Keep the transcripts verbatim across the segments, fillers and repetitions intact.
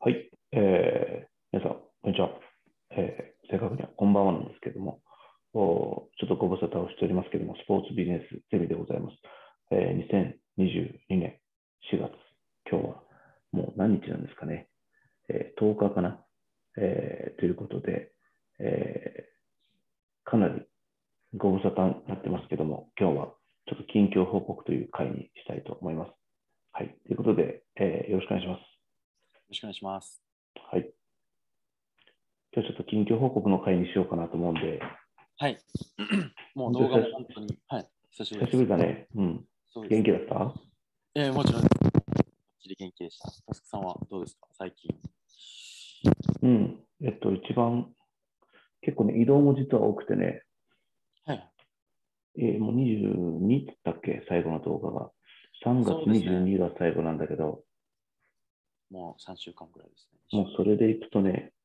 はい、えー、皆さん、こんにちは。えー、正確にはこんばんはなんですけれども、おちょっとご無沙汰をしておりますけれども、スポーツビジネスゼミでございます。えー、にせんにじゅうにねんしがつ、今日はもう何日なんですかね、えー、とおかかな、えー、ということで、えー、かなりご無沙汰になってますけども、今日はちょっと近況報告という回にしたいと思います。はい、ということで、えー、よろしくお願いします。よろしくお願いします。 はい。今日ちょっと近況報告の回にしようかなと思うんで、 はい。もう本当に動画も本当に、はい、久しぶり久しぶです。 りだね。うん。元そうですね。 気だった？ えー、もちろん、ばっちり元気でした。タスクさんはどうですか、最近。 うん。えっと、一番、結構ね、移動も実は多くてね、 はい。 えーもうにじゅうにだっけ、最後の動画が。3月そうですね。 にじゅうにが最後なんだけど、 もうさんしゅうかんくらいですね。 もうそれでいくとね、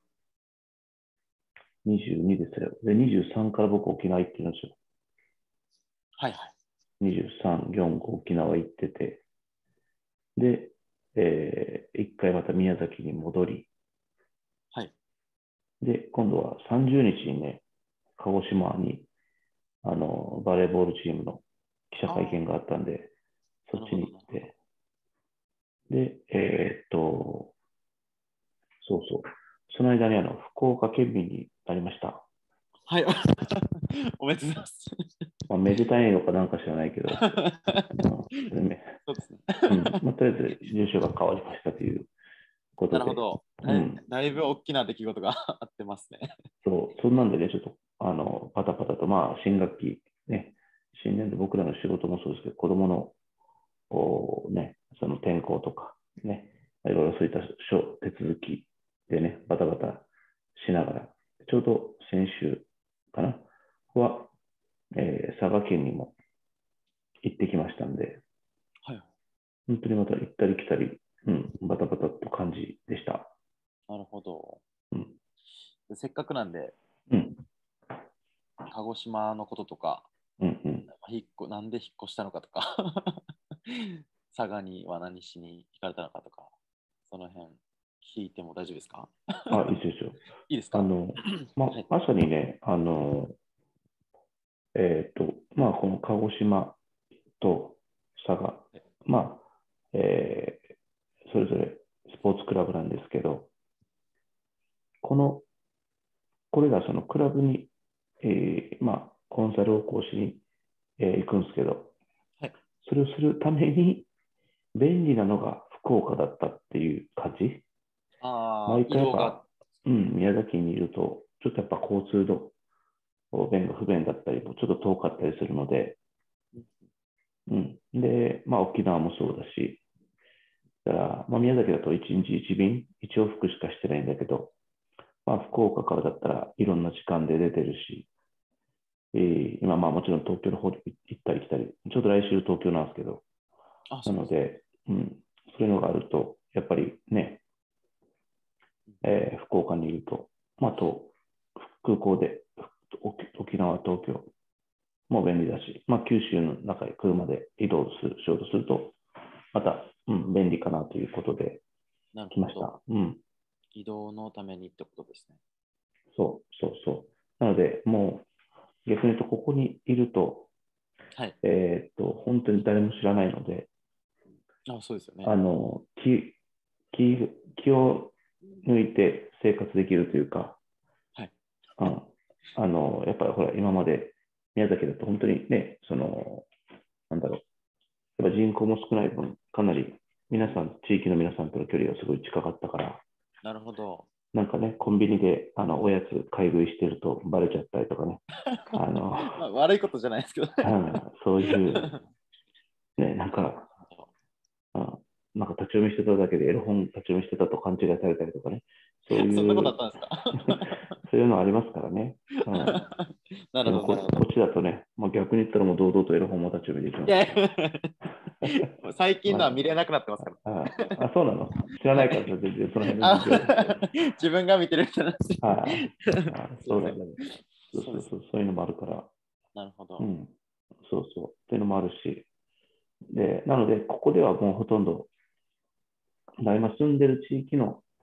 にじゅうにですよ。で、にじゅうさんから僕沖縄行ってるんですよ。 はいはい。 にじゅうさん、よん、ご沖縄行ってて、で、えー、一回また宮崎に戻り、 はい。 で、今度はさんじゅうにちにね、鹿児島にあの、バレーボールチームの記者会あ見があったんで、 あ、 そっちになるほど、なるほど。 行って、で、えーっと、そうそう。その間にあの、福岡県民になりました。 はい。おめでとうございます。 まあ、めでたいのかなんか知らないけど、まあ、ね、 そうですね。 うん。まあ、とりあえず、住所が変わりましたということで、 なるほど。え、 うん。 だいぶ大きな出来事があってますね。 そう、そんなんでね、ちょっと、あの、パタパタと、まあ、新学期、ね、新年度僕らの仕事もそうですけど、子供の、おね、その転校とか、ね、いろいろそういった書手続きでね、バタバタしながら、ちょうど先週かな、は、えー佐賀県にも行ってきましたんで、 はい。 本当にまた行ったり来たり、うん、バタバタと感じでした。 なるほど。 うん、 でせっかくなんで、 うん、 鹿児島のこととか、 うん、うん。 引っこなんで引っ越したのかとか佐賀には何しに行かれたのかとか、その辺聞いても大丈夫ですか？ あ、いいですよ。 いいですか？ あの、ま、 はい。 まさにね、あの、えっと、まあ、この鹿児島と佐賀、まあ、えーそれぞれスポーツクラブなんですけど、この、これがそのクラブに、えーまあ、コンサルを講師に、えー行くんですけど、 はい。 それをするために便利なのが福岡だったっていう感じ。 ああ、 毎移動が。 回やっぱ、うん、宮崎にいると、ちょっとやっぱ交通の便が不便だったり、ちょっと遠かったりするので、うん。で、まあ沖縄もそうだし、だから、まあ、宮崎だといちにちいち便、いち往復しかしてないんだけど、まあ、福岡からだったらいろんな時間で出てるし、えー今、まあもちろん東京の方に行ったり来たり、ちょうど来週東京なんですけど、 あ、そうですね。 なので、うん、そういうのがあると、やっぱりね、えー福岡にいると、まあ、と空港で沖縄、東京も便利だし、まあ、九州の中へ車で移動するしようとすると、また、うん、便利かなということでなるほど。 来ました。うん、 移動のためにってことですね。 そうそうそう。なので、もう逆に言うと、ここにいると、 はい。 えーっと、本当に誰も知らないので、 あ、そうですよね。 あの、気、気、気を抜いて生活できるというか、 はい。 うん、あの、やっぱりほら、今まで宮崎だと本当にね、その、なんだろう、やっぱ人口も少ない分、かなり皆さん、地域の皆さんとの距離がすごい近かったから、 なるほど。 なんかね、コンビニであのおやつ買い食いしてるとバレちゃったりとかね、あの、 まあ、悪いことじゃないですけどね。 うん、そういう、ね、なんなるか、 ほど。 うん、なんか立ち読みしてただけでエロ本立ち読みしてたと勘違いされたりとかね、そうそんなこというあったんですそういうのありますからね。うん、 か？なるほど、なるでもこ、 ほど。 こっちだとね、まあ、逆に言ったらもう堂々とエロ本も立ち読みできますから。 いやいや最近まのは見れなくなってますから。 あ、あ、あそうなの？知らないから、 はい。 全然その辺の事情。 あ自分が見てる人なんで。 ああ、 すいません。 そうなんだね。そうそうですね。 そうそう、そういうのもあるから。 なるほど。 うん。そうそう。っていうのもあるし。で、なので、ここではもうほとんど、今住んでる地域の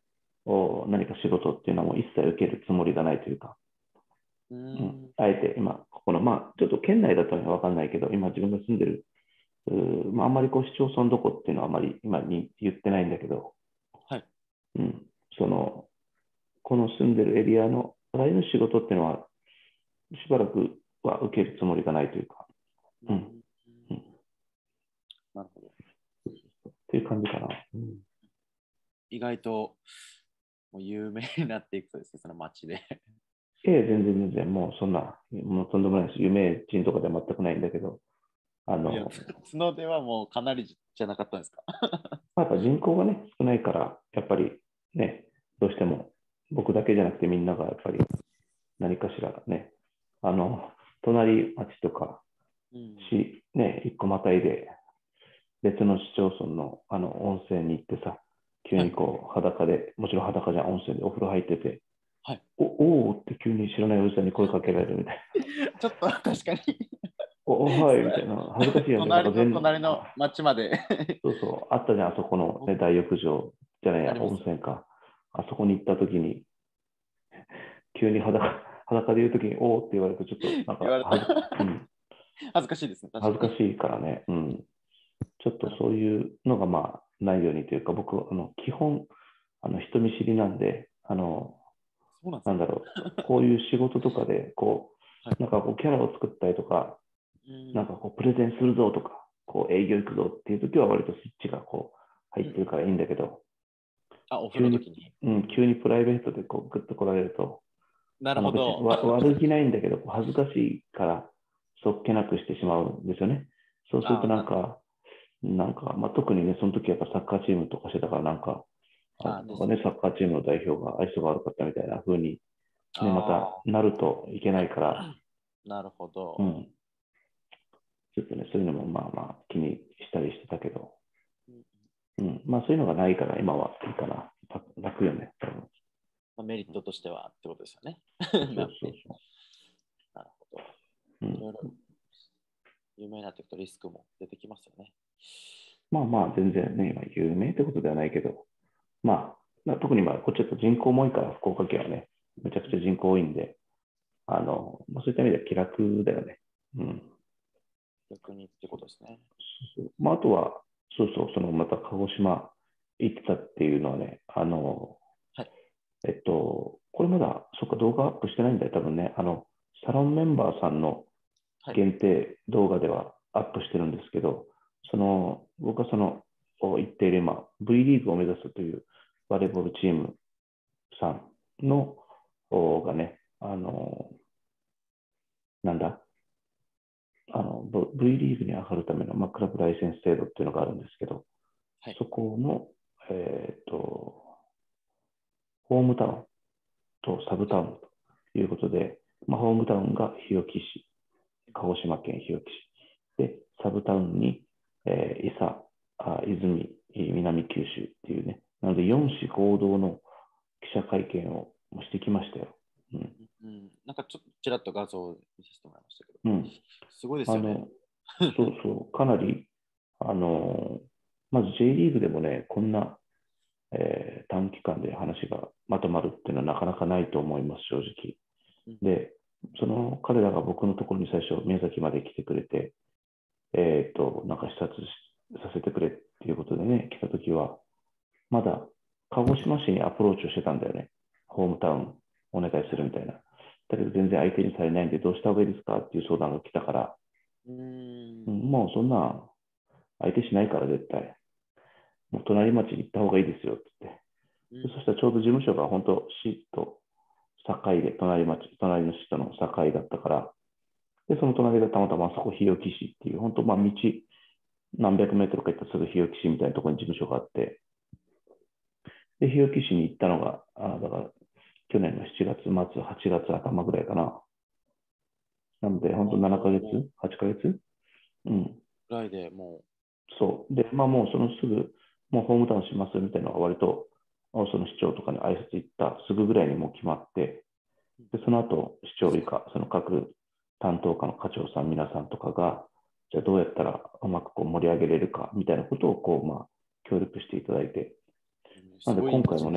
何か仕事っていうのはもう一切受けるつもりがないというか、 ううんん、あえて今、ここの、まあ、ちょっと県内だったらわかんないけど、今自分が住んでる、まあ、あんまりこう市町村どこっていうのはあまり今に言ってないんだけど、 はい。 うん、その、この住んでるエリアのあの仕事っていうのは、しばらくは受けるつもりがないというか、うん、うん、 なるほど。 っていう感じかな。うん、 意外ともう有名になっていくとですね、その街で。 ええ、全然全然、もうそんな、もうとんでもないです。有名人とかでは全くないんだけど、あいや、 の、 角ではもうかなりじゃなかったんですか？ まあ、やっぱ人口がね、少ないから、やっぱりね、どうしても僕だけじゃなくてみんながやっぱり何かしらね、あの、隣町とかうん。 市、ね、一個またいで別の市町村のあの温泉に行ってさ、急はい。 にこう裸で、もちろん裸じゃん、温泉でお風呂入ってて、 はい。 おおーって急に知らないおじさんに声かけられるみたいな。 ちょっと確かにおお、はい、みたいな。恥ずかしいよね。なんか隣の全、 隣の町までそうそう、あったじゃん、あそこの、ね、大浴場じゃないや、 ありますよ。 温泉か。あそこに行った時に、急に裸裸で言う時に、おおって言われると、ちょっとなん言われた。 か恥ず、うん、 恥ずかしいですね、確かに。 恥ずかしいからね、うん、ちょっとなるほど。 そういうのがまあないようにというか、僕、あの基本、あの人見知りなんで、あの、 そうなんですか。 なんだろう、こういう仕事とかで、こはい。 う、なんかこうキャラを作ったりとか、 うん。 なんかこうプレゼンするぞとか、こう営業行くぞっていう時は割とスイッチがこう入うん。 ってるからいいんだけど、 あ、お風急に、 呂時に。 うん、急にプライベートでこうグッと来られると、 なあの別にるほど。 わ悪気ないんだけど、恥ずかしいからそっけなくしてしまうんですよね。そうするとあ、なるほど。 なんか、なんか、まあ、特にね、その時やっぱサッカーチームとかしてたから、なんか、ああ、 なんかね、 ですね。 サッカーチームの代表が愛想が悪かったみたいな風に、ね、またあなるといけないかあ、 ら、 なるほど。 うん、ちょっとね、そういうのもまあまあ気にしたりしてたけど、 うん。 うん、まあそういうのがないから今はいいかな。楽楽よね。多分。 まあ、メリットとしてはってことですよね。 そうそうなって。 そうそなるほど。 う。うん、 いろいろ有名になっていくとリスクも出てきますよね。 まあまあ全然ね、今有名ってことではないけど、まあ、特にまあこっちだと人口も多いから、福岡県はね、めちゃくちゃ人口多いんで、あの、まあ、そういった意味では気楽だよね。うん。 逆にってことですね。 そうそうまあ、あとは、そうそう、そのまた鹿児島行ってたっていうのはね、あの、 はい。 えっと、これまだ、そっか、動画アップしてないんだよ、多分ね。あの、サロンメンバーさんのはい。 限定動画ではアップしてるんですけど、その、僕はその、言っている今、V リーグを目指すというバレーボールチームさんの、がね、あの、なんだ、あの、V リーグに上がるための、まあ、クラブライセンス制度っていうのがあるんですけど、 はい。 そこの、えっと、ホームタウンとサブタウンということで、まあ、ホームタウンが日置市、鹿児島県日置市。で、サブタウンに、えー、伊佐、あ泉、南九州っていうね、なのでよん市合同の記者会見をしてきましたよ。うん。 うん、なんかちょっとちらっと画像を見させてもらいましたけど、 うん。 すごいですよね。 あの、そうそう、かなり、あの、まず J リーグでもね、こんな、えー短期間で話がまとまるっていうのはなかなかないと思います、正直。 うん。 で、その彼らが僕のところに最初、宮崎まで来てくれて、えっと、なんか視察させてくれっていうことでね、来たときは、まだ鹿児島市にアプローチをしてたんだよね。ホームタウンお願いするみたいな。だけど全然相手にされないんで、どうした方がいいですかっていう相談が来たから、 うーうん、 ん。 もうそんな相手しないから絶対。もう隣町に行った方がいいですよって言って。 うん。 そしたらちょうど事務所が本当市と境で、隣町、隣の市との境だったから、で、その隣がたまたまそこ日置市っていう、本当まあ道何百メートルか行ったらすぐ日置市みたいなところに事務所があって、で、日置市に行ったのが、あだから去年のしちがつ末、はちがつ頭ぐらいかな。なので、本当ななかげつ、 おー、 はちかげつうん。 ぐらいでもそう。で、まあもうそのすぐ、もうホームタウンしますみたいなのが割と、その市長とかに挨拶行ったすぐぐらいにもう決まって、 う、 で、その後、市長以下、その各担当課の課長さん、皆さんとかが、じゃあどうやったらうまくこう盛り上げれるかみたいなことをこう、まあ、協力していただいて、 うん、 なのですごいいい今回もね、 街ですね。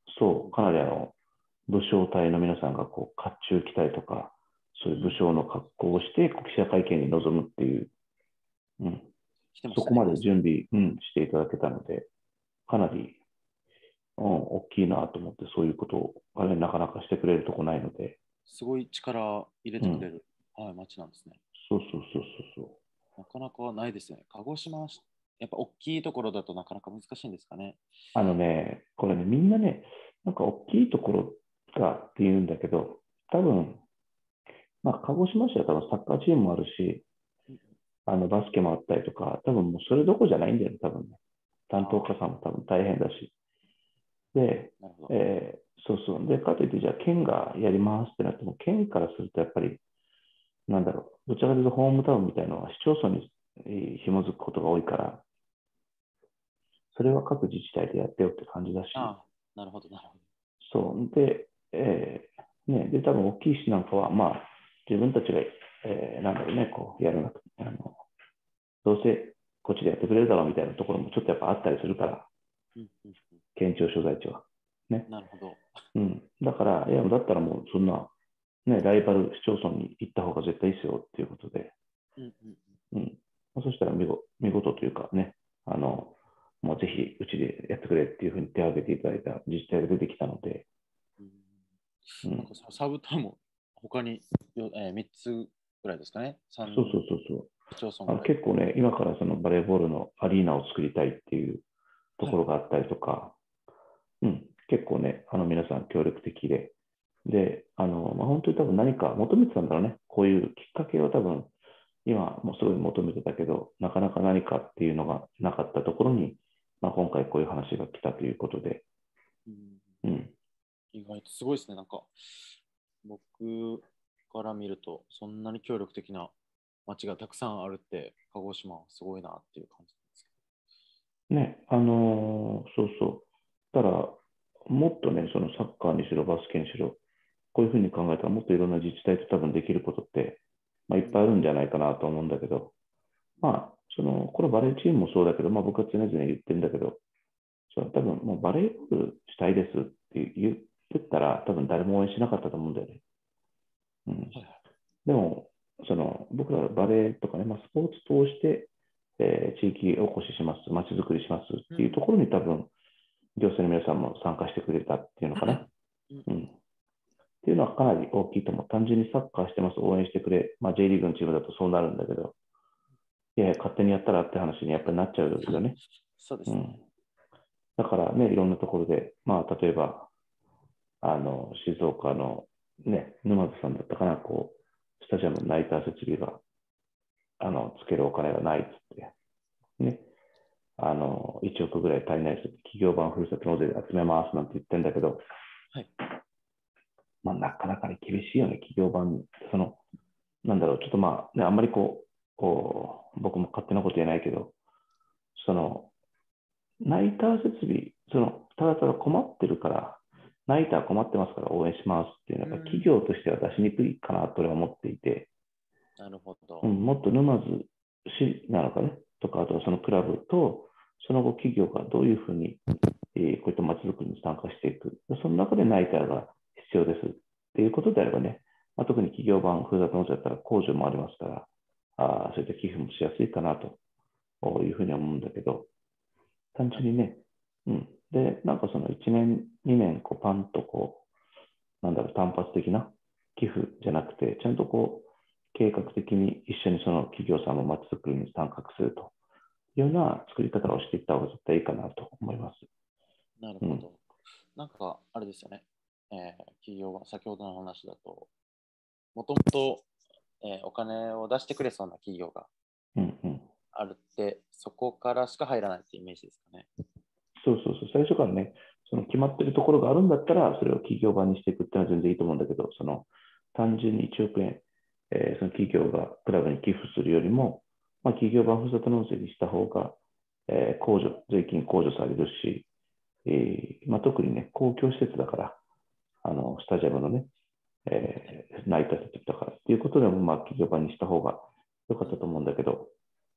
そう、かなりあの武将隊の皆さんがこう甲冑着たりとか、そういう武将の格好をして記者会見に臨むっていう、うん、 来てましたね、 そこまで皆さん。 準備、うん、していただけたので、かなり、うん、大きいなと思って、そういうことが、ね、なかなかしてくれるとこないので、 すごい力入れうん、 てくれる、はい、町なんですね。 そうそうそうそうそなかなかないですよね。鹿児島、やっぱ大きいところだとなかなか難しいんですかね。 う。あのね、これね、みんなね、なんか大きいところがって言うんだけど、多分、まあ、鹿児島市は多分サッカーチームもあるし、 うん。 あのバスケもあったりとか、多分もうそれどころじゃないんだよね、多分ね。担当ああ、 課さんも多分大変だし。で、 なるほど。 えーそうそう。で、かといって、じゃあ、県がやりますってなっても、県からするとやっぱり、なんだろう、どちらかというとホームタウンみたいなのは市町村にえー紐づくことが多いから、それは各自治体でやってよって感じだし、 ああ、なるほど、なるほど。 そう。で、えーね、で、多分大きい市なんかは、まあ、自分たちが、えーなんだろうね、こう、やるなと、あの、どうせこっちでやってくれるだろうみたいなところもちょっとやっぱあったりするから、 うんうんう県庁所在地は。ね。 ん、なるほど。 うん。だから、いや、だったらもうそんな、ね、ライバル市町村に行った方が絶対いいですよっていうことで、 うんうんうん。 うん。そしたら見事見事というかね、あの、もうぜひうちでやってくれっていうふうに手を挙げていただいた自治体が出てきたので、 うん、 うん。 なんかさサブタウンも他によ、えー、みっつぐらいですかね。 そうそうさんそうそう。 市町村あのぐらい。 結構ね、今からそのバレーボールのアリーナを作りたいっていうとはい。 ころがあったりとか、うん、結構ね、あの皆さん協力的で、で、あの、まあ、本当に多分何か求めてたんだろうね。こういうきっかけを多分、今もすごい求めてたけど、なかなか何かっていうのがなかったところに、まあ、今回こういう話が来たということで、 うん、 うん、 意外とすごいですね。なんか、僕から見ると、そんなに協力的な街がたくさんあるって、鹿児島はすごいなっていう感じなんですけね、あのーそうそう。ただ、もっとね、そのサッカーにしろ、バスケにしろ、こういうふうに考えたら、もっといろんな自治体と多分できることって、まあ、いっど。うん。 ぱいあるんじゃないかなと思うんだけど、まあ、その、これバレーチームもそうだけど、まあ僕は常々言ってるんだけど、その多分もうバレーボールしたいですって言ったら、多分誰も応援しなかったと思うんだよね。うん。 はいはい。 でも、その、僕らバレーとかね、まあ、スポーツ通して、えー地域おこしします、街づくりしますっていうとうん。 ころに多分、行政の皆さんも参加してくれたっていうのかな。 うん。 うん。っていうのはかなり大きいと思う。単純にサッカーしてます、応援してくれ。まあ、J リーグのチームだとそうなるんだけど、いやいや、勝手にやったらって話にやっぱりなっちゃうよね。 そうですね。 うん。だからね、いろんなところで、まあ、例えば、あの、静岡のね、沼津さんだったかな、こう、スタジアムのナイター設備が、あの、つけるお金がないっつって、ね、あの、いちおくぐらい足りないですって、企業版ふるさと納税で集めますなんて言ってんだけど、 はい。 まあ、なかなかに厳しいよね、企業版、その、なんだろう、ちょっとまあ、ね、あんまりこう、こう僕も勝手なこと言えないけど、その、ナイター設備、その、ただただ困ってるから、ナイター困ってますから応援しますっていうのが企うん。 業としては出しにくいかなと俺は思っていて、 なるほど。 うん、もっと沼津市なのかね、とか、あとはそのクラブと、その後企業がどういうふうに、えーこういった街づくりに参加していく。その中でナイターが必要ですっていうことであればね、まあ、特に企業版、ふるさと納税だったら控除もありますから、あそういった寄付もしやすいかなというふうに思うんだけど、単なる純にね、うん。で、なんかそのいちねん、にねん、こうパンとこう、なんだろう、単発的な寄付じゃなくて、ちゃんとこう、計画的に一緒にその企業さんも街づくりに参画するというような作り方をしていった方が絶対いいかなと思います。 なるうん。 ほど。なんか、あれですよね。えー企業は、先ほどの話だと、もともと、えーお金を出してくれそうな企業がうんうん。 あるって、そこからしか入らないっていうイメージですかね。 そうそうそう。最初からね、その決まってるところがあるんだったら、それを企業版にしていくっていうのは全然いいと思うんだけど、その単純にいちおくえん、えーその企業がクラブに寄付するよりも、まあ、企業版ふるさと納税にした方が、えー控除、税金控除されるし、えーまあ、特にね、公共施設だから、あの、スタジアムのね、えー、ナイター設備だからっていうことでも、まあ、企業版にした方が良かうん。 ったと思うんだけど、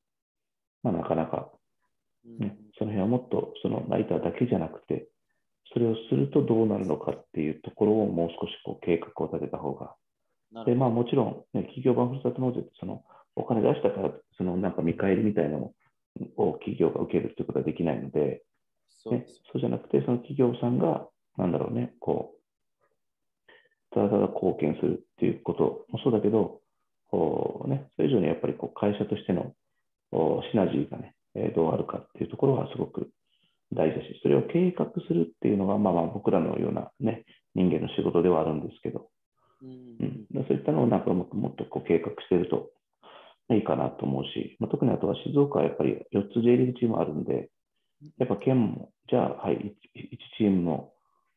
まあ、なかなか、 うん。 ね、その辺はもっと、そのナイターだけじゃなくて、それをするとどうなるのかっていうところをもう少しこう計画を立てた方が。で、まあもちろん、ね、企業版ふるさと納税ってそのお金出したから、そのなんか見返りみたいなのを企業が受けるっていうことはできないので、ね、 そうです。 そうじゃなくて、その企業さんが、なんだろうね、こう、ただただ貢献するっていうこともそうだけど、こうね、それ以上にやっぱりこう会社としてのこうシナジーがね、えーどうあるかっていうところはすごく大事だし、それを計画するっていうのが、まあまあ僕らのようなね、人間の仕事ではあるんですけど、 うんううん、 んそういったのをなんかもっともっとこう計画しているといいかなと思うし、まあ、特にあとは静岡はやっぱりよっつ J リーグチームあるんで、やっぱ県も、じゃあ、はい、いちチームの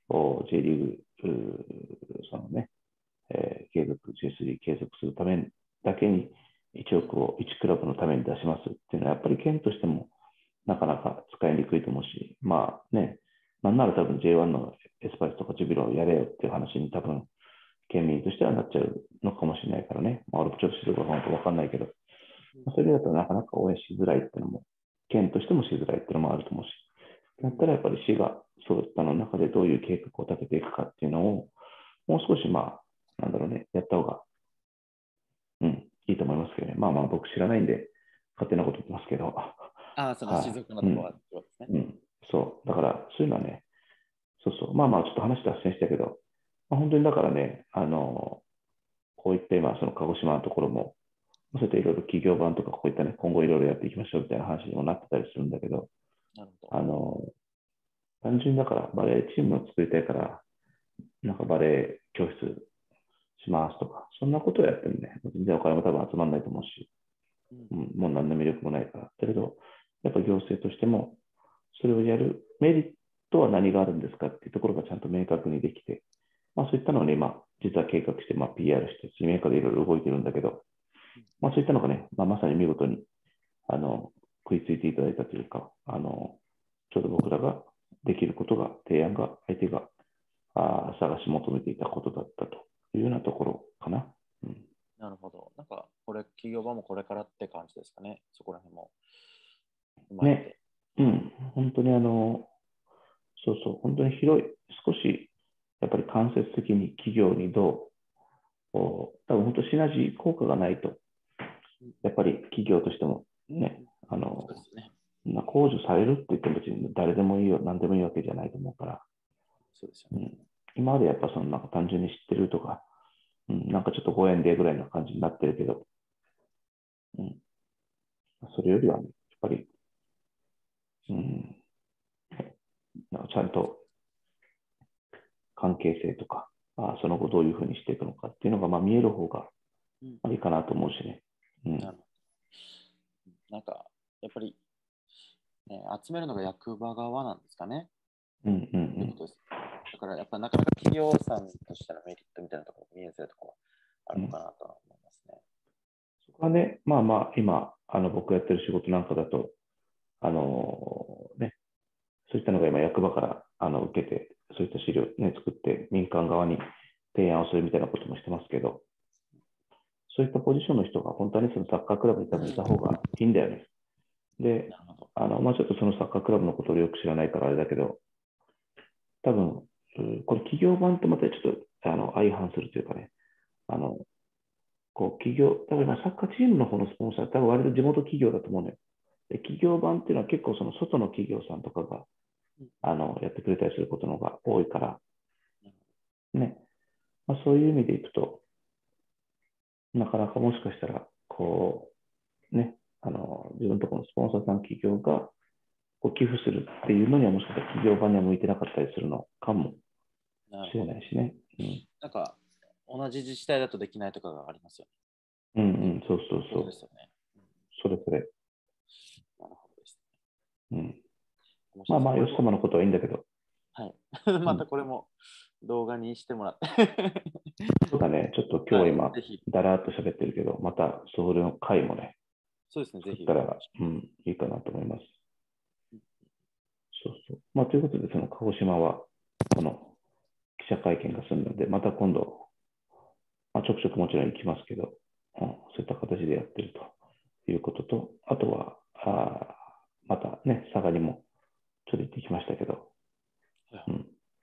J リーグ、そのね、えー継続、ジェイスリー 継続するためだけにいちおくをいちクラブのために出しますっていうのは、やっぱり県としてもなかなか使いにくいと思うし、まあね、なんなら多分 ジェイワン のエスパルスとかジュビロをやれよっていう話に多分、県民としてはなっちゃうのかもしれないからね。まあ、俺もちょっと静岡が本当わかんないけど、それだとなかなか応援しづらいっていうのも、県としてもしづらいっていうのもあると思うし、だったらやっぱり市がそういったの中でどういう計画を立てていくかっていうのを、もう少しまあ、なんだろうね、やった方が、うん、いいと思いますけどね。まあまあ僕知らないんで、勝手なこと言ってますけど、 ああ、その静はい、うん、 岡のところはってことですね。 うん、そう。だからそういうのはね、そうそう。まあまあちょっと話脱線したけど、まあ、本当にだからね、あの、こういった今、その鹿児島のところも、そういったいろいろ企業版とかこういったね、今後いろいろやっていきましょうみたいな話にもなってたりするんだけど、 なるほど。 あの、単純にだからバレーチームを作りたいから、なんかバレー教室しますとか、そんなことをやってもね、全然お金も多分集まらないと思うし、 うん、 うん、もう何の魅力もないから。だけど、やっぱ行政としても、それをやるメリットは何があるんですかっていうところがちゃんと明確にできて、まあそういったのをね、今、実は計画して、まあ ピーアール して、水面下でいろいろ動いてるんだけど、まあそういったのがね、まあ、まさに見事に、あの、食いついていただいたというか、あの、ちょうど僕らができることが、提案が、相手があ探し求めていたことだったというようなところかな。うん、 なるほど。なんか、これ、企業版もこれからって感じですかね。そこら辺も踏まえね、 て。 うん、本当にあの、そうそう、本当に広い、少し、やっぱり間接的に企業にどう、多分本当シナジー効果がないと、 うんやっぱり企業としてもね、 うんあの、 そうですね。 まあ、控除されるって言っても別に誰でもいいよ、何でもいいわけじゃないと思うから、 そうですよね。 うん、今までやっぱそのなんか単純に知ってるとか、うん、なんかちょっとごえんでぐらいの感じになってるけど、うん、それよりはね、やっぱり、うん、なんかちゃんと関係性とか、あその後どういうふうにしていくのかっていうのがまあ見える方がうん、 いいかなと思うしね。うん、 なるほど。なんか、やっぱり、ね、集めるのが役場側なんですかね。 うん、うん、うん。 ということです。だから、やっぱなかなか企業さんとしてのメリットみたいなところが見えづらいところはあうん、 るのかなとは思いますね。 そこはね、まあまあ、今、あの僕やってる仕事なんかだと、あのね、そういったのが今、役場からあの受けて、そういった資料、ね、作って、民間側に提案をするみたいなこともしてますけど、そういったポジションの人が本当にそのサッカークラブに多分いた方がいいんだよね。で、 なるほど。 あのまあ、ちょっとそのサッカークラブのことをよく知らないからあれだけど、多分、これ企業版とまたちょっとあの相反するというかね、あのこう企業、多分サッカーチームの方のスポンサー、多分割と地元企業だと思うのよ。で企業版っていうのは結構その外の企業さんとかがうんあのやってくれたりすることの方が多いから、 なるね、まあ、そういう意味でいくと、なかなかもしかしたら、こう、ね、あの自分のところのスポンサーさん企業がこう寄付するっていうのにはもしかしたら企業版には向いてなかったりするのかもしれなるほど。 ないしね。うん、 なんか、同じ自治体だとできないとかがありますようん、うね。 ん、そうそうそうでそう。 すよね。うん、 それそれ。 なるほどですね。 うん。 面白そう。 まあまあ、 これも、 吉様のことはいいんだけど、 はい。 うまたん。 これも動画にしてもらってそうだね、ちょっと今はい。 日今、 ぜひ、 だらーっと喋ってるけど、またそれの回もね、 そうですね。ぜひお願い作ったら、 しうん、いいかなと思います。 ます。 そうそう。まあ、ということで、その鹿児島は、この記者会見が済んだので、また今度、まあ、ちょくちょくもちろん行きますけど、うん、そういった形でやってるということと、あとは、あまたね、佐賀にもちょっと行ってきましたけど、 はいはい。 うん、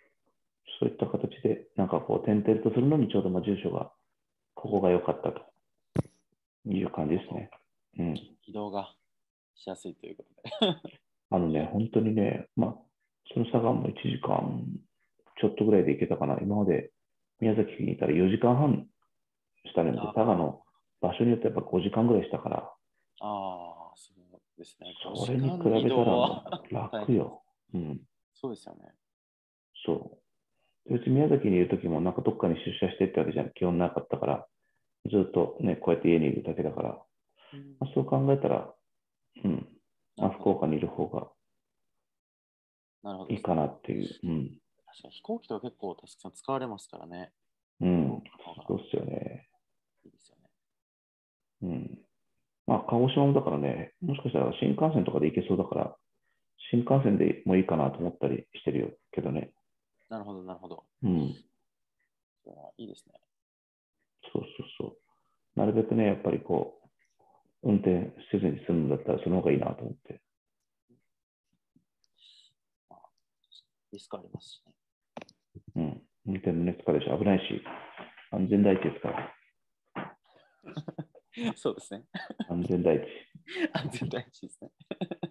そういった形で、なんかこう、転々とするのにちょうどまあ住所が、ここが良かったという感じですね。うん。 移動がしやすいということで。 あのね、本当にね、まあ、その佐賀もいちじかんちょっとぐらいで行けたかな。今まで宮崎にいたらよじかんはんしたので、 あ佐賀の場所によってやっぱごじかんぐらいしたから、 あー、そうですね。5 それに比時間移べたらも動はう大変。 楽よ。うん。 そうですよね。 そう。別に宮崎にいるときも、なんかどっかに出社してってわけじゃ基本なかったから、ずっとね、こうやって家にいるだけだから、 うん、 まあ、そう考えたら、うん。まあ、 なるほど。 福岡にいる方がなるほどですね。 いいかなっていう。うん。 確かに飛行機とは結構たくさん使われますからね。福うん。 岡の方がそうっすよね。 いいですよね。 うん。まあ、鹿児島もだからね、もしかしたら新幹線とかで行けそうだから、新幹線でもいいかなと思ったりしてるよけどね。 なるほど、なるほど。 うん。 それはいいですね。 そうそうそう。なるべくね、やっぱりこう、運転せずに済むんだったらその方がいいなと思って。 まあ、リスクありますしね。 うん。運転もね、疲れるし、危ないし、安全第一ですから。 そうですね。 安全第一。 安全第一ですね。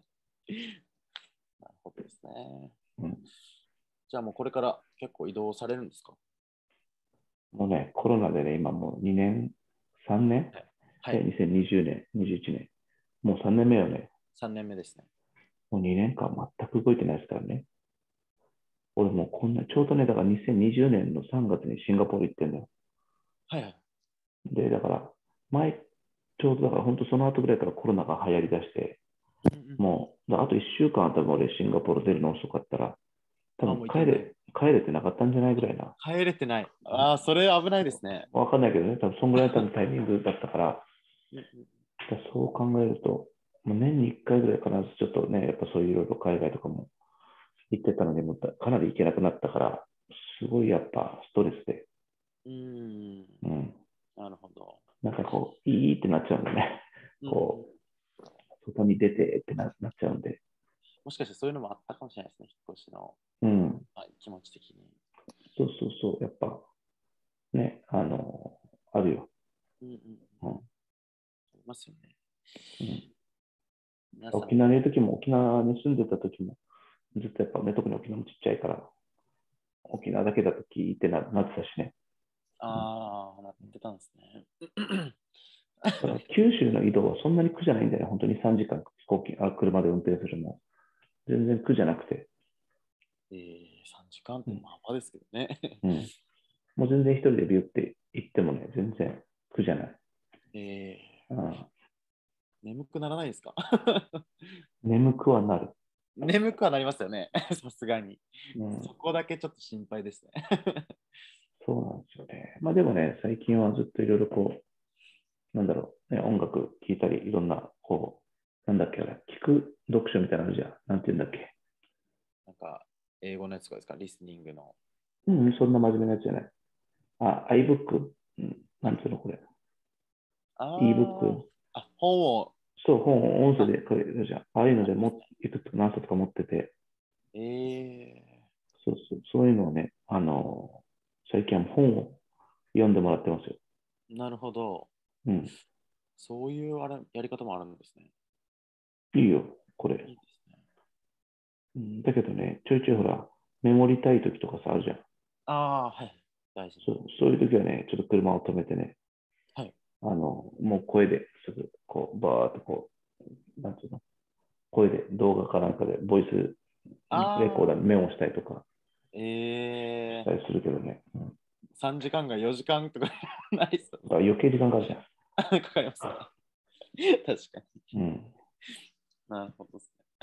なるほどですね。 うん。 じゃあもうこれから結構移動されるんですか？ もうね、コロナでね、今もうにねん、さんねんはい。はで、 い。 にせんにじゅうねん、にじゅういちねん。もうさんねんめよね。 さんねんめですね。 もうにねんかん全く動いてないですからね。俺もうこんな、ちょうどね、だからにせんにじゅうねんのさんがつにシンガポール行ってんだよ。 はいはい。 で、だから、前、ちょうどだから本当その後ぐらいからコロナが流行りだして、 うんうんうん。 もう、あといっしゅうかんあったら俺シンガポール出るの遅かったら、多あ、 分もう行けない。 帰れ、帰れてなかったんじゃないぐらいな。 帰れてない。ああ、それ危ないですね。 わかんないけどね、多分そんぐらいの多分タイミングだったから、 うんうん。 だそう考えると、もう年にいっかいぐらい必ずちょっとね、やっぱそういういろいろ海外とかも行ってたので、もうかなり行けなくなったから、すごいやっぱストレスで、 うーん。 うん。 なるほど。 なんかこう、いいってなっちゃうんでね。 うんうん。 こう、外に出てってななっちゃうんで。 もしかしてそういうのもあったかもしれないですね。引っ越しの、 うん。 はい、気持ち的に。 そうそうそう。やっぱ、ね、あの、あるよ。 うんうんうん。 うん。 ありますよね。 うん、 皆さん、 沖縄にいる時も、沖縄に住んでた時も、ずっとやっぱね、特に沖縄もちっちゃいから、沖縄だけだと聞いてななってたしね。うん、 ああ、なってたんですね。 だから九州の移動はそんなに苦じゃないんだよね。本当にさんじかん飛行機、あ、車で運転するの。全然苦じゃなくて。 えー、さんじかんっうん。 てまあまあですけどね。 うん。もう全然一人でビューって行ってもね、全然苦じゃない。 えうん、 ー、眠くならないですか？ 眠くはなる。 眠くはなりますよね。さすがに。 うん。 そこだけちょっと心配ですね。 そうなんですよね。まあでもね、最近はずっといろいろこう、なんだろう、ね、音楽聴いたり、いろんな、こう、なんだっけ、あれ、聞く読書みたいなのあるじゃん。なんて言うんだっけ。 なんか、英語のやつとかですか？リスニングの。 うん、そんな真面目なやつじゃない。あ、iBook。うん、なんていうの、これ。 あ ebook。 あ、あ、本を、 そう、本を音声あ、 で書いてるじゃん。ああいうのでも、 ありますね。 いくつか何冊か持ってて、 えそうそう、そういうのをね、あの最近は本を読んでもらってますよ。 ー、なるほど。 うん。 そういうあれやり方もあるんですね。 いいよ、これ。 いいですね。 うん、だけどね、ちょいちょいほら、メモりたい時とかさ、あるじゃん。 ああ、はい。大事な。 そう、そういう時はね、ちょっと車を止めてね、 はい。 あの、もう声ですぐ、こう、バーっとこう、なんていうの、声で動画かなんかで、ボイスレコーダーああ、 にメモしたりとかしえたりするけどね。うん、 ー、さんじかんがよじかんとかなりそう。 だから余計時間かかるじゃん。 かかりますね。確かに。 うん。 なるほどですね。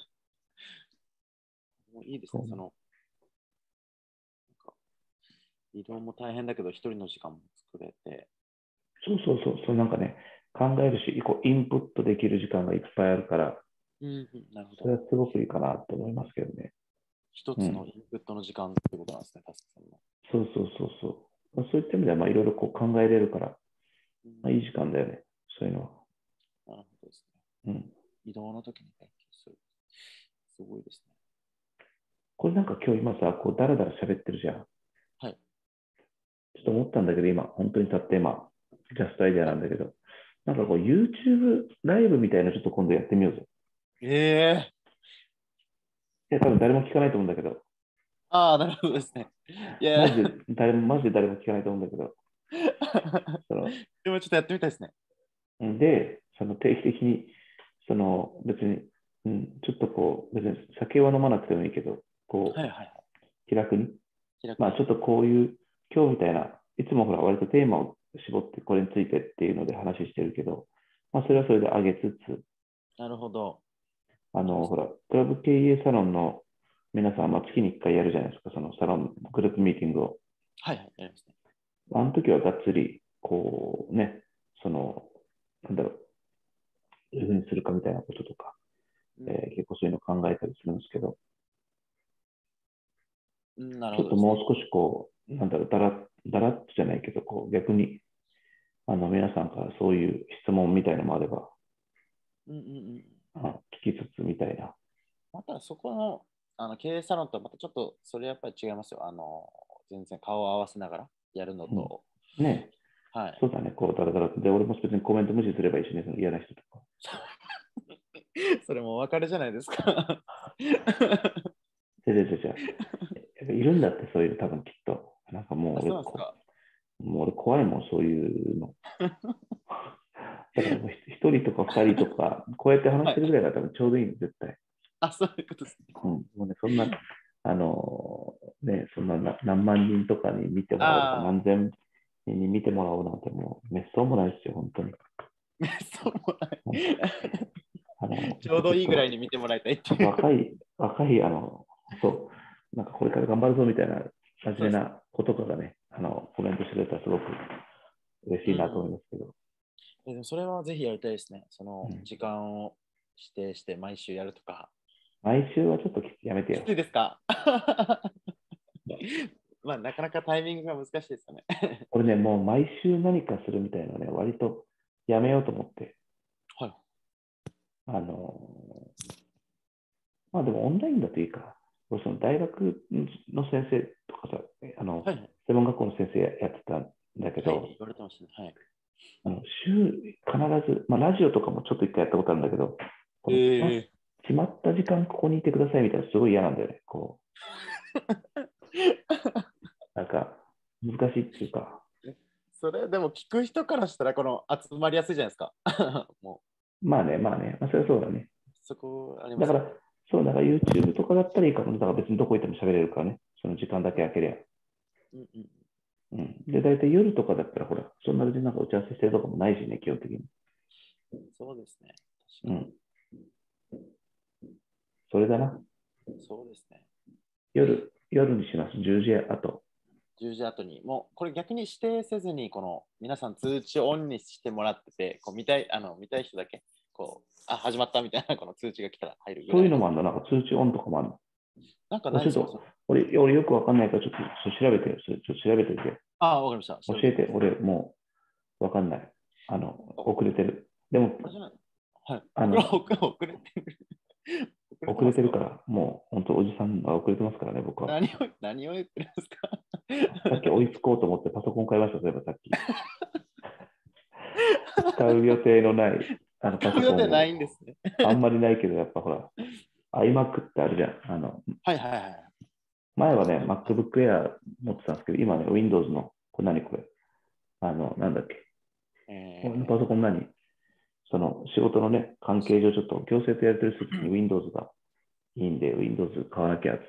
もういいですね。 そうその、なんか移動も大変だけど、一人の時間も作れて。 そうそうそう、そうなんかね、考えるし、こうインプットできる時間がいっぱいあるから、 うん、うん、なるほど。 それはすごくいいかなと思いますけどね。 一うん。 つのインプットの時間ってことなんですね、タスクさんの。 そうそうそうそう。まあ、そういった意味では、まあ、いろいろこう考えれるから、 うん、 まあ、いい時間だよね。そういうのは。 なるほどですね。 うん。 移動の時に勉強する。すごいですね。 これなんか今日今さ、こうだらだら喋ってるじゃん。 はい。 ちょっと思ったんだけど、今、本当にたった今、ジャストアイデアなんだけど、なんかこう YouTube ライブみたいなのちょっと今度やってみようぜ。 ええいや、多分誰も聞かないと思うんだけど、 ああ、なるほどですね。いや、 マジで誰も、マジで誰も聞かないと思うんだけど、その、 でもちょっとやってみたいですね。 で、その定期的に、その別に、うん、ちょっとこう、別に酒は飲まなくてもいいけど、こう、 はいはいはい。 気楽に、 気楽に。 まあちょっとこういう、今日みたいな、いつもほら、割とテーマを絞ってこれについてっていうので話してるけど、まあそれはそれで上げつつ、 なるほど。 あの、 いいですね。 ほら、クラブ経営サロンの皆さん、まあ、月にいっかいやるじゃないですか、そのサロン、グループミーティングを。 はいはい、やりますね。 あの時はがっつり、こうね、その、なんだろう、どういうふうにするかみたいなこととか、 うんえー結構そういうのを考えたりするんですけど、 うん、なるちょほどですね。 っともう少しこう、なんだろう、だら、だらっとじゃないけど、こう逆に、あの、皆さんからそういう質問みたいなのもあれば、 うんうんうん。 あ聞きつつみたいな。 またそこの、あの経営サロンとまたちょっとそれやっぱり違いますよ。あの、全然顔を合わせながらやるのうん。 と、 ね、 はい。 そうだね、こう、だらだらと。で、俺も別にコメント無視すればいいしね、その嫌な人とか。 それもお別れじゃないですか。 で、で、で、じゃあ、いるんだって、そういう多分きっと。なんかもうあ、 俺こ、 そうなんですか。 もう俺怖いもん、そういうの。だからもう一人とか二人とか、こうやって話はい。 してるぐらいが多分ちょうどいいの、絶対。 あ、そういうことですね。 うん。もうね、そんな、あのーね、そんなな何万人とかに見てもらおうとか、 ああ、 何千人に見てもらおうなんてもう、めっそうもないですよ、本当に。 そうもない。 うん。あの、 ちょうどいいぐらいちょっと、 に見てもらいたいっていう。 若い、若い、あの、そう、なんかこれから頑張るぞみたいな、真面そうですね。 目な子とかがね、あの、コメントしてくれたらすごく嬉しいなと思いうん。 ますけど。 えでもそれはぜひやりたいですね。そのうん。 時間を指定して毎週やるとか。 毎週はちょっとやめてきついよ。 ですか？まあ、なかなかタイミングが難しいですよね。 これね、もう毎週何かするみたいなね、割とやめようと思って。 はい。 あの、まあでもオンラインだといいか。その大学の先生とかさ、あの、 はいはい。 専門学校の先生やってたんだけはい、 ど、 言われてましたね。はい。 あの週必ず、まあラジオとかもちょっと一回やったことあるんだけど、この決まえ決まった時間ここにいてくださいみたいなすごい嫌なんだよね。こう、なんか難しいっていうか、 ー、それでも聞く人からしたらこの集まりやすいじゃないですか。もまあね、まあね、まあそれはそうだね。 うそこありまだから、 すよね。 そう、だから YouTube とかだったらいいかもね。だから別にどこ行っても喋れるからね。その時間だけ空けりゃ。 うんうん。 うん。で、大体夜とかだったら、ほら、そんな別になんか打ち合わせしてるとかもないしね、基本的に。 そうですね。確かうん。それだな。 に。そうですね。 夜、夜にします。じゅうじあと。 じゅうじ後に、もうこれ逆に指定せずに、この皆さん通知をオンにしてもらってて、こう見たい、あの見たい人だけ、こう、あ、始まったみたいなこの通知が来たら入るぐらいの。 そういうのもあるの。なんか通知オンとかもあるの。 なんかないですか？ ちょっと、俺、俺よくわかんないから、ちょっとそれ調べてよ。それちょっと調べておいて。 ああ、わかりました。調べて教えて。俺、もう、わかんない。あの、 お遅れてる。でも、 あ、じゃない。はい。僕らあの、 遅れ遅れてる。遅れて遅れますか？ てるから、もう、本当おじさんが遅れてますからね、僕は。 何を、何を言ってるんですか？ さっき追いつこうと思ってパソコン買いました、例えばさっき。使う予定のない、あの、パソ使う予定なコンを、 いんですね。 あんまりないけど、やっぱほら、iMac ってあるじゃん。あの、 はいはいはい。 前はね、MacBook Air 持ってたんですけど、今ね、Windows の、これ何これあの、なんだっけ俺のパえソコン何その、仕事のね、関係上ちょっと、行政とやり取りするときにー、 Windows がいいんで、Windows 買わなきゃっつって、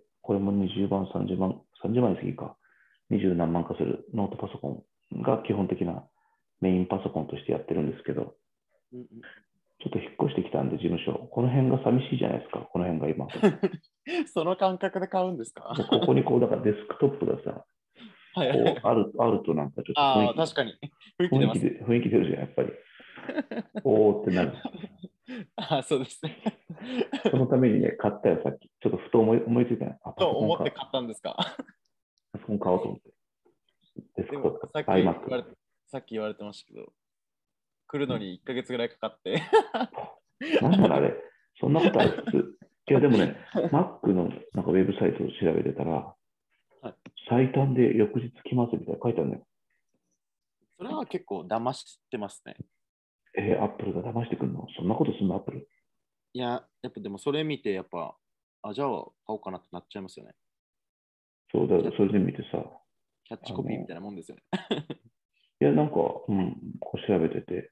これもにじゅうまん、さんじゅうまん、さんじゅうまんに過ぎか、にじゅう何万かするノートパソコンが基本的なメインパソコンとしてやってるんですけど、 うんうん、 ちょっと引っ越してきたんで、事務所。この辺が寂しいじゃないですか、この辺が今。 その感覚で買うんですか？ で、ここにこう、だからデスクトップがさ、 はいはいはい。 こうある、あるとなんかちょっと雰ああ、 囲気、 確かに。雰囲気出ますね。 雰囲気で、雰囲気出るじゃん、やっぱり。おーってなるじゃん。 ああ、そうですね。 そのためにね、買ったよ、さっき。ちょっとふと思い思いついたの。あ、パとソコンか。 思って買ったんですか？ パソコン買おうと思って。デスでも、 クトップ、 さっき言 iMac。 われ、さっき言われてましたけど、来るのにいっかげつぐらいかかって。 なんなのあれ。そんなことある普通。 いや、でもね、Mac のなんかウェブサイトを調べてたら、 はい、 最短で翌日来ますみたいな書いてあるんだよ。 それは結構騙してますね。 えー、Apple が騙してくるの？そんなことすんの Apple？ いや、やっぱでもそれ見て、やっぱ、あ、じゃあ買おうかなってなっちゃいますよね。 そうだ、 キャッそれで見てさ、 キャッチあの、 コピーみたいなもんですよね。 いや、なんか、うん、こう調べてて、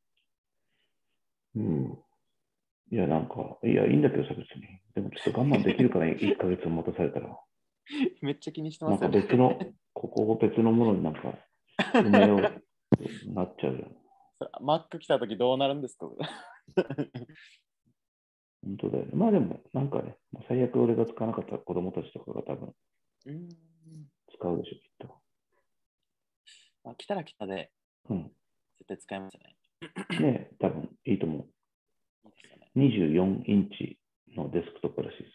うん、いや、なんか、いや、いいんだけどさ、別に。でもちょっと我慢できるから、いっかげつも待たされたら、 めっちゃ気にしてなんかますよね。 別の、ここを別のものになんか埋めようってなっちゃうじゃん。 Mac 来た時どうなるんですか？ 本当だよね。まあでも、なんかね、もう最悪俺が使わなかったら子供たちとかが多分うん。 使うでしょ、きっと。 まあ、来たら来たでうん。 絶対使えますよね。 ね、多分いいと思う。 いいですよね。 にじゅうよんインチのデスクトップらしいです。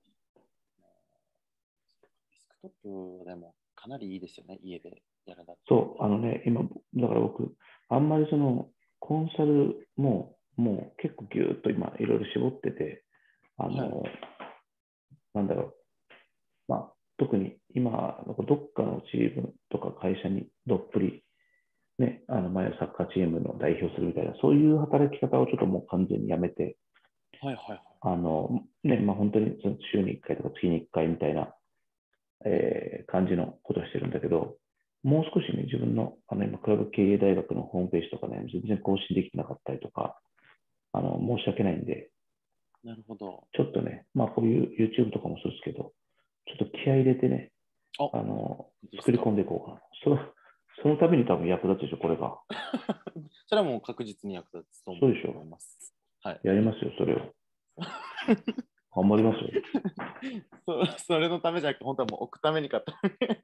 デスクトップでもかなりいいですよね、家でやるだと。 そう、あのね、今、だから僕、あんまりその、コンサルも、もう結構ぎゅーっと今、いろいろ絞ってて、あはい。 の、なんだろう、まあ、特に今、どっかのチームとか会社にどっぷり、ね、あの前のサッカーチームの代表するみたいな、そういう働き方をちょっともう完全にやめて、 はいはいはい。 あの、ね、まあ本当にその週にいっかいとか月にいっかいみたいな、えー感じのことをしてるんだけど、もう少しね、自分の、あの今、クラブ経営大学のホームページとかね、全然更新できてなかったりとか、あの、申し訳ないんで、 なるほど。 ちょっとね、まあこういう YouTube とかもそうですけど、ちょっと気合い入れてね、 あ、本あの、 当ですか？ 作り込んでいこうかな。その、そのために多分役立つでしょ、これが。 それはもう確実に役立つとそうでしょ。 思います。はい。 やりますよ、それを。頑張りますよ。 そそれのためじゃなくて、本当はもう置くために買った。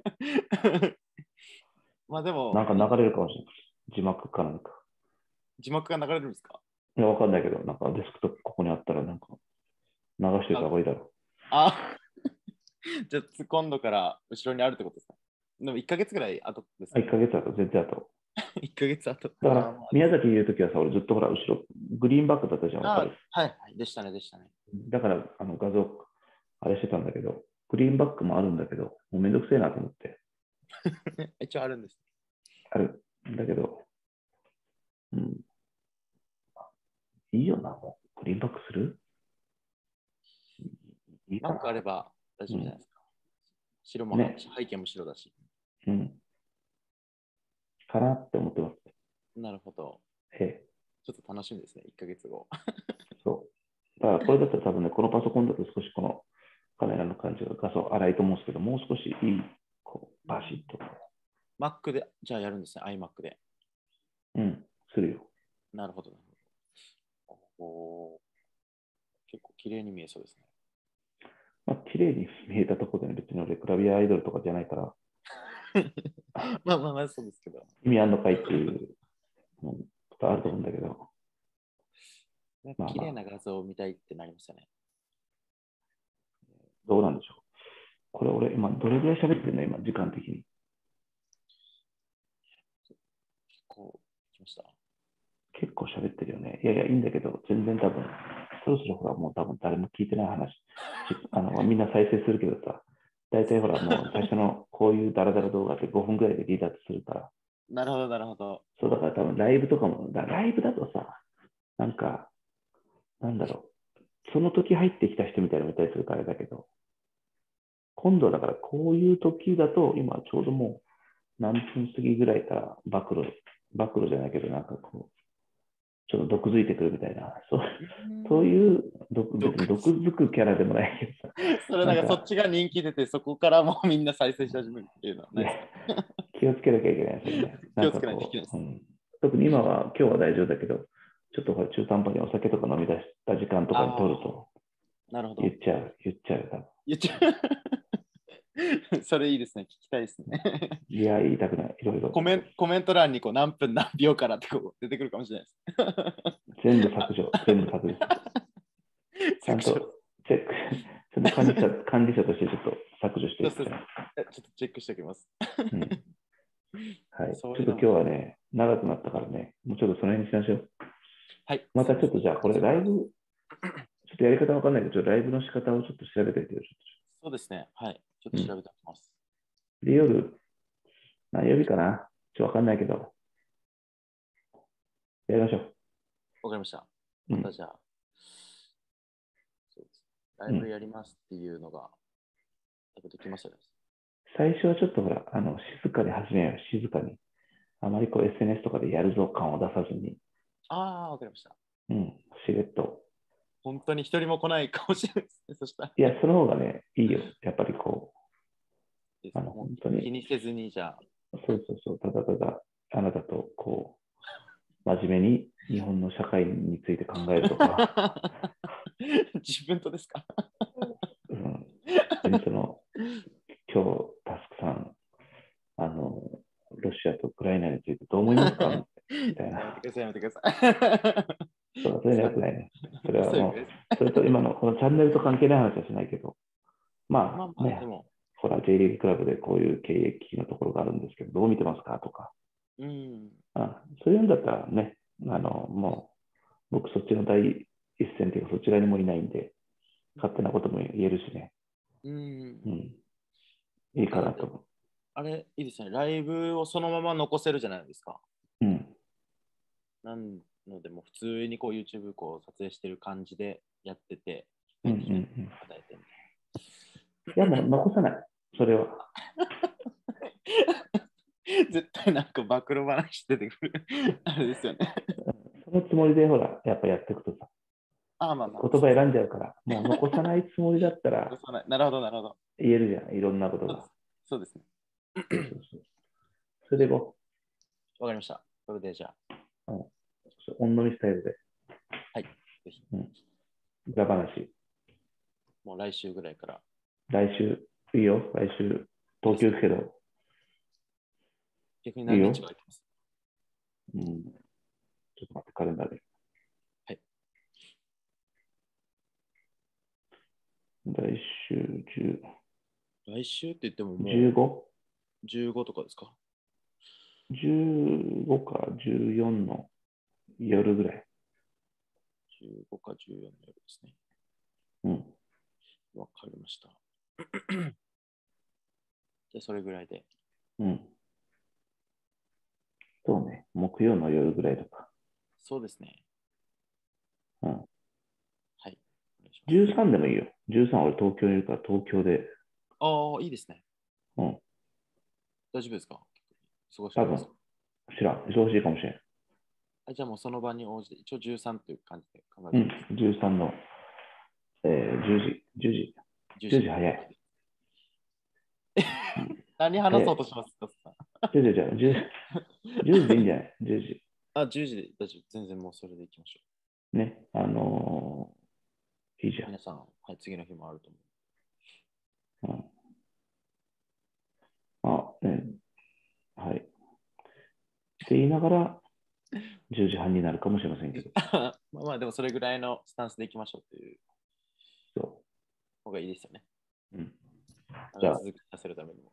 まあでも、 なんか流いいれるかもしれない。字幕かなんか。 字幕が流れるんですか？ いや、わかんないけど、なんかデスクトップここにあったらなんか流しておいたあ、 方がいいだろあじゃあ今度から後ろにあるってことですか？でもいっかげつぐらい後ですう。 か？ いっかげつだと全然後。 いっ ヶ月後。 だかあー、まら、宮崎言うときはさ、俺ずっとほら、後ろ、グリーンバックだったじゃん、わあ、 かあー、 る？ はいはい。でしたね、でしたね。 だから、あの画像、あれしてたんだけど、グリーンバックもあるんだけど、もうめんどくせえなと思って、 一応あるんです。 あるんだけど、うん、いいよな、もう。グリーンバックするいいか Mac あれな。 ば大うん。 丈夫じゃないですか。白もはね。 背景も白だし。 うん。かなって思ってます。 なるほど。 ええ。 ちょっと楽しみですね、いっかげつご。 そう。だからこれだったら多分ね、このパソコンだと少しこのカメラの感じが画像荒いと思うんですけど、もう少しいい、こう、バシッと、 Mac で、じゃあやるんですね、iMac で。 うん、するよ。 なるほど。なるほどおー、結構綺麗に見えそうですね。 まあ、綺麗に見えたところでね、別に俺、グラビアアイドルとかじゃないから、 まあまあまあ、そうですけど。 意味あんのかいっていううんことあると思うんだけど、 なんかまあまあ、 綺麗な画像を見たいってなりますよね。 どうなんでしょう。これ俺、今、どれぐらい喋ってるの今、時間的に。 結構、来ました。 結構喋ってるよね。いやいや、いいんだけど、全然多分、そろそろほら、もう多分誰も聞いてない話、あのみんな再生するけどさ、大体ほら、もう最初のこういうダラダラ動画ってごふんぐらいで離脱するから、 なるほど、なるほど。 そうだから多分ライブとかも、だライブだとさ、なんか、なんだろう、その時入ってきた人みたいなの見たりするからあれだけど、今度だからこういう時だと、今ちょうどもう何分過ぎぐらいから暴露、暴露じゃないけど、なんかこう、ちょっと毒づいてくるみたいな、そううーそうん。 いう毒、別毒に毒づくキャラでもないけどさ、 それなんかそっなんか、 ちが人気出て、そこからもうみんな再生し始めるっていうのはないや、 いですか？ 気をつけなきゃいけないですよね。なん気をつけないといけかこう、うないです。 ん、特に今は、今日は大丈夫だけど、ちょっとほら中途半端にお酒とか飲み出した時間とかに取るあと、 あ、なるほど。 言っちゃう、言っちゃう。多分言っちゃう。それいいですね。聞きたいですね。 いや、言いたくない、いろいろ。 コメンコメント欄にこう何分何秒からってこう出てくるかもしれないです。 全部削除、全部削除する。ちゃん削除。 とチェック、ちゃんと管理者、管理者としてちょっと削除してそうそう。 いくから。 えちょっとチェックしておきます。 うん。はい。 そうちょっと今日いうのもいい。 はね、長くなったからね、もうちょっとその辺にしましょう。 はい、 ますみません。 たちょっとじゃあ、これライブ、ちょっとやり方わかんないけど、ちょっとライブの仕方をちょっと調べてみてよ。ちょそうですね。はい。ちょっと調べておきます。 っとで、夜、何曜日かなちょっとわかんないけど、やりましょう。 わかりました。 うんまたじゃあ、そうです。ライブうん。 やりますっていうのが、多分できますよね。 最初はちょっとほら、あの、静かに始めよう。静かに。あまりこう エスエヌエス とかでやるぞ感を出さずに、 ああ、わかりました。 うん、しれっと。 本当に一人も来ないかもしれないですね。そしたら。 いや、その方がね、いいよ。やっぱりこう、あの、 ですもう本当に、 気にせずに、じゃあ。 そうそうそう、ただただ、あなたとこう、真面目に日本の社会について考えるとか、 自分とですか？ うん、別にその、今日、タスクさん、あの、ロシアとウクライナについてどう思いますかみたいな。 やめてください、やめてください。 そう、それは良くないね。それはもう、 そういうことです。 それと今のこのチャンネルと関係ない話はしないけど、 まあまあ、でまあね、 も、 ほら、J リーグクラブでこういう経営危機のところがあるんですけど、どう見てますかとか、 うん。 あそういうんだったらね、あの、もう、僕そっちの第一線っていうか、そちらにもいないんで、勝手なことも言えるしね、 うん。 うん、いいなんかだって、 かなと思あれ、いいですね。ライブをそのまま残せるじゃないですか。 う。うん。 なんので、もう普通にこう YouTube こう撮影してる感じでやってて、 うんうんうフィーん。いド与えてみや、もう残さない。それは。 たいな。絶対なんか暴露話出てくる。あれですよね。 そのつもりで、ほら、やっぱやっていくとさ、 ああ、まあまあ。 言葉選んじゃうから、もう残さないつもりだったらなるほど、なるほど。 言えるじゃん、いろんなことが。 そうです。そうですね。 そうそうそう。それでこわかりました。それでじゃあ、 う、うん、オンノミスタイルで、 はい。ぜひ、 うん、裏話。 もう来週ぐらいから来週、いいよ、来週、東京行くけど、 逆にいいよ。 何日か空いてます。 うん、ちょっと待って、カレンダーで。 はい。 来週じゅう、 来週って言ってももうじゅうご? じゅうごとかですか？ じゅうご かじゅうよんの夜ぐらい。 じゅうご かじゅうよんの夜ですね。 うん。 わかりました。じゃあそれぐらいで。 うん。そうね。木曜の夜ぐらいとか。 そうですね。 うん。 はい。お願いします。 じゅうさんでもいいよ。じゅうさん俺東京にいるから東京で。 ああ、いいですね。 うん。 大丈夫ですか？過ごし多分、 くですか？ 知らん。忙しいかもしれん。 あ、じゃあもうその場に応じて、一応じゅうさんという感じで考えうん。 てます。 じゅうさんの、えー、じゅうじ。じゅうじ。 10 じゅうじ時。 早い。うん、 何話そうとしますか？ じゅうじじゃじゅう、じゅうじでいいんじゃない ?じゅう 時。 あ、じゅうじで大丈夫。全然もうそれでいきましょね。あのーいいじう。 ゃん。 皆さん、はい、次の日もあると思うん。あ、ね。はい。って言いながら、じゅうじはんになるかもしれませんう。 けど。 まあまあ、でもそれぐらいのスタンスでいきましょうっていうそ方がいいですよね。 う。うん。じゃあ、 長続きさせるためにも。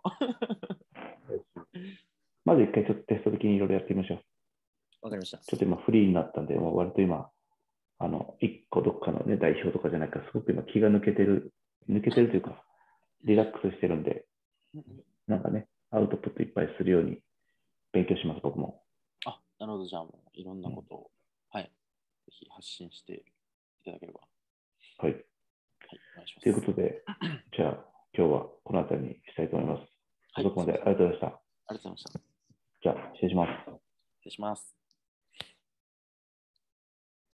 まず一回ちょっとテスト的にいろいろやってみましょう。 わかりました。 ちょっと今フリーになったんで、もう割と今、あの、一個どっかのね、代表とかじゃないから、すごく今気が抜けてる、抜けてるというか、リラックスしてるんで、なんかね、アウトプットいっぱいするように勉強します、僕も。 あ、なるほど。じゃあもういろんなうん、 ことを、はい、ぜひ発信していただければ。 はい。 はい、お願いしまというこす。 とで、じゃあ、今日はこの辺りにしたいと思います。 はい、 遅くまでありがとうございました。 ありがとうございました。 じゃあ、失礼します。 失礼します。